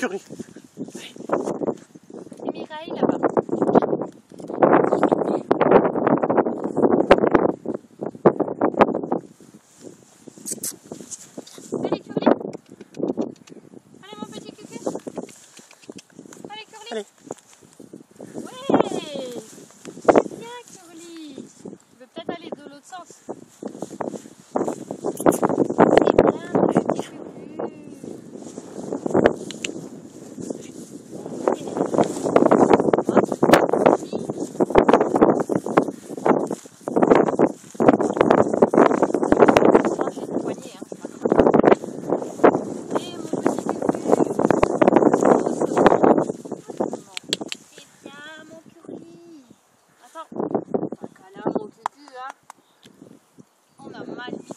curry. Et Mireille là-bas. Allez, curly. Allez, mon petit cucu. Allez, curly. Allez. Ouais. C'est bien, curly. Tu veux peut-être aller de l'autre sens. C'est bien, mon petit cucu. Attends, mon cucu, hein. On a mal.